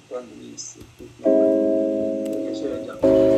端的意思，跟有些人讲。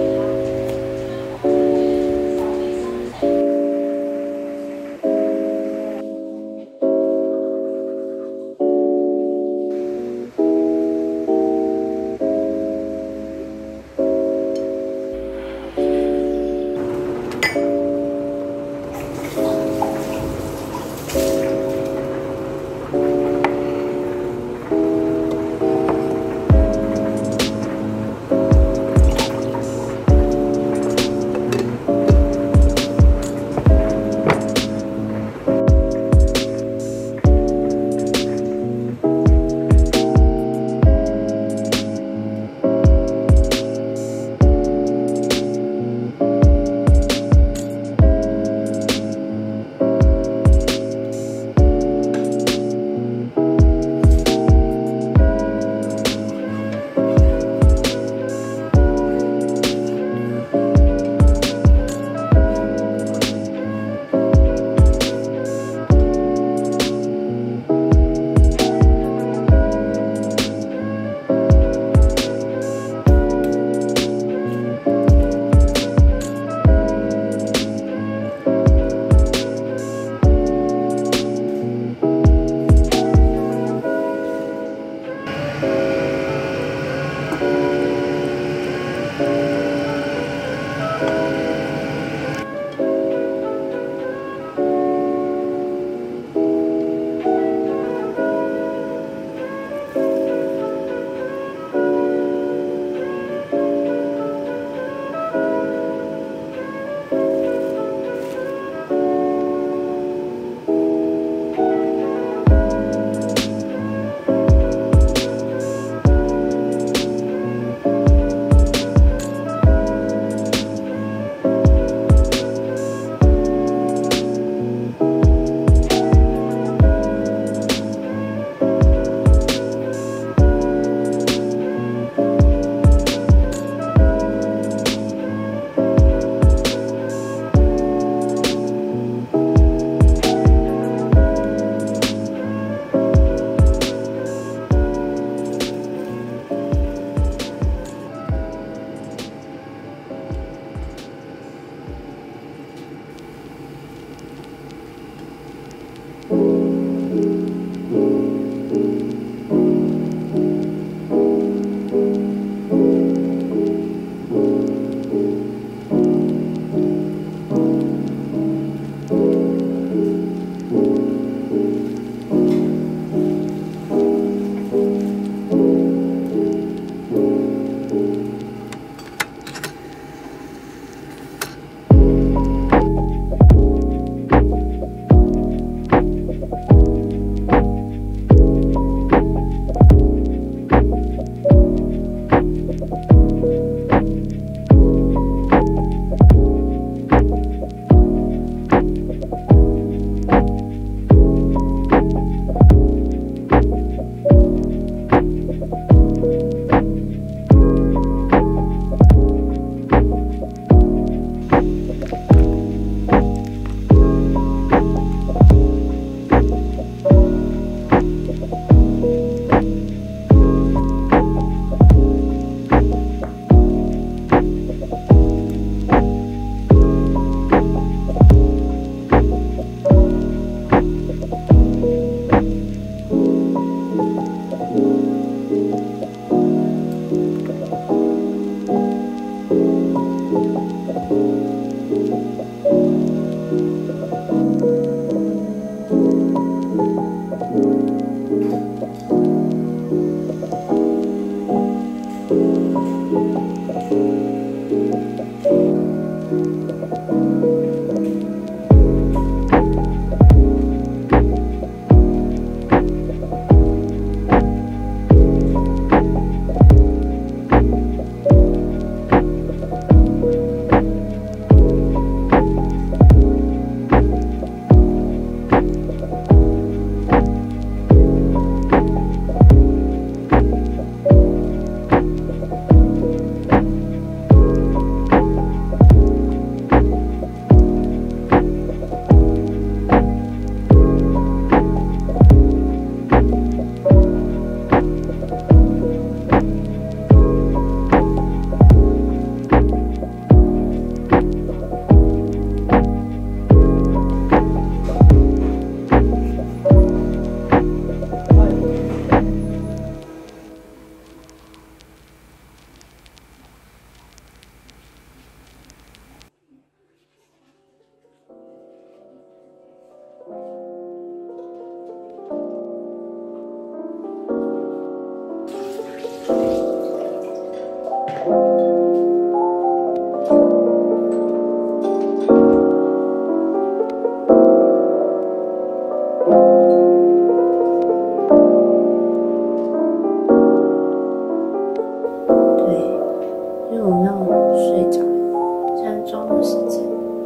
因为我没有睡着，现在中午时间。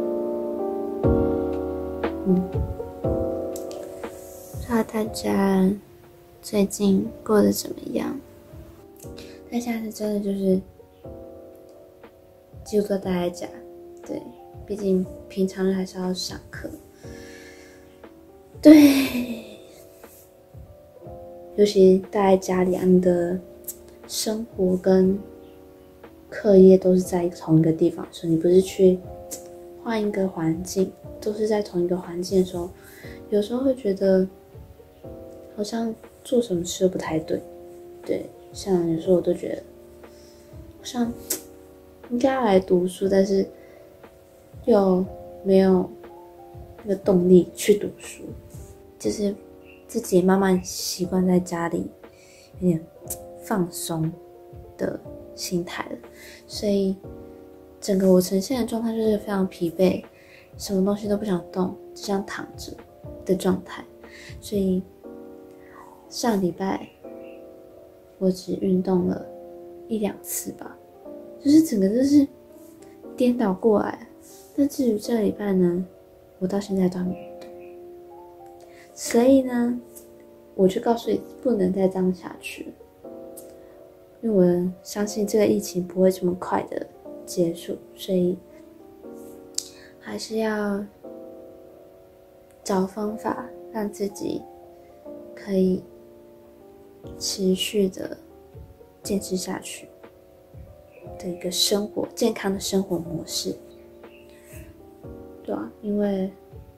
不知道大家最近过得怎么样？但现在是真的就是几乎都待在家，对，毕竟平常日还是要上课。对，尤其待在家里，你的生活跟课业都是在同一个地方，所以你不是去换一个环境，都是在同一个环境的时候，有时候会觉得好像做什么事都不太对。对，像有时候我都觉得好像应该要来读书，但是又没有那个动力去读书，就是自己慢慢习惯在家里有点放松的心态了，所以整个我呈现的状态就是非常疲惫，什么东西都不想动，只想躺着的状态。所以上礼拜我只运动了1-2次吧，就是整个就是颠倒过来。但至于这个礼拜呢，我到现在都还没运动，所以呢，我就告诉你不能再这样下去了。因为我相信这个疫情不会这么快的结束，所以还是要找方法让自己可以持续的坚持下去的一个生活，健康的生活模式。对啊，因为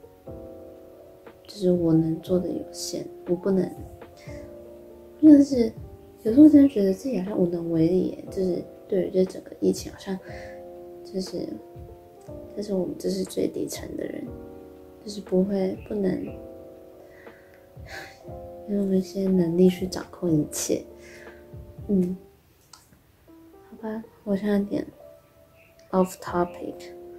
就是我能做的有限，我不能，真的是有时候真的觉得自己好像无能为力耶，就是对于这整个疫情好像就是我们这是最底层的人，就是不能用一些能力去掌控一切。好吧，我现在有点 off topic。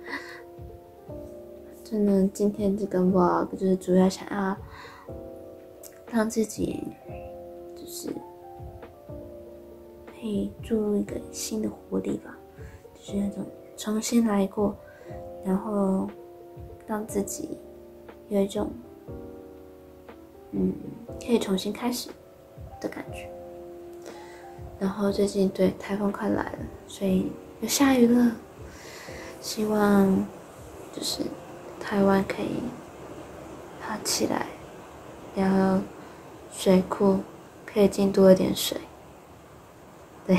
真的，今天这个 vlog 就是主要想要让自己就是可以注入一个新的活力吧，就是那种重新来过，然后让自己有一种可以重新开始的感觉。然后最近对台风快来了，所以又下雨了，希望就是台湾可以好起来，然后水库可以进多一点水。对，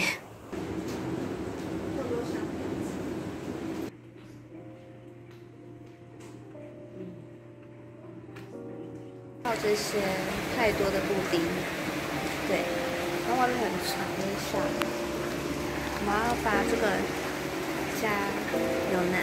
靠这些太多的布丁，对，然后外面很长，很下雨，我们要把这个加牛奶。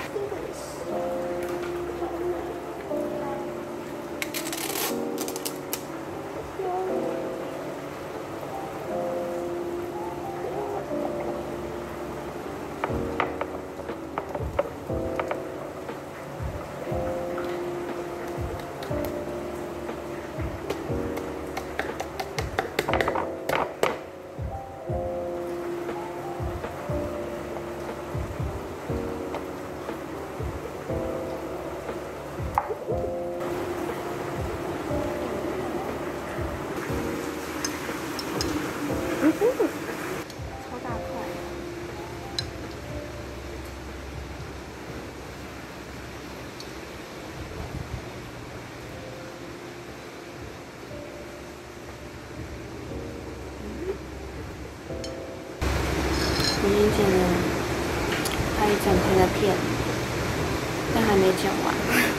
超大块。已经剪了快一整天的片，但还没剪完。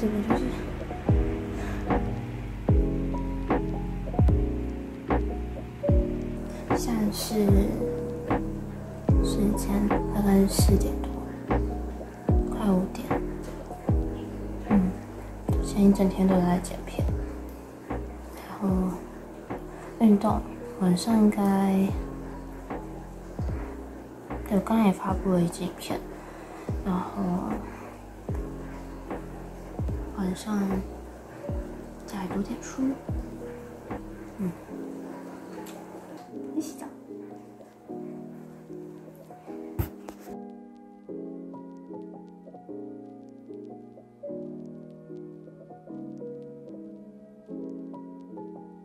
这个就是现在是时间大概是4点多，快5点。现在一整天都在剪片，然后运动，晚上应该，对，我刚才也发布了一支影片，然后晚上再读点书，去洗澡。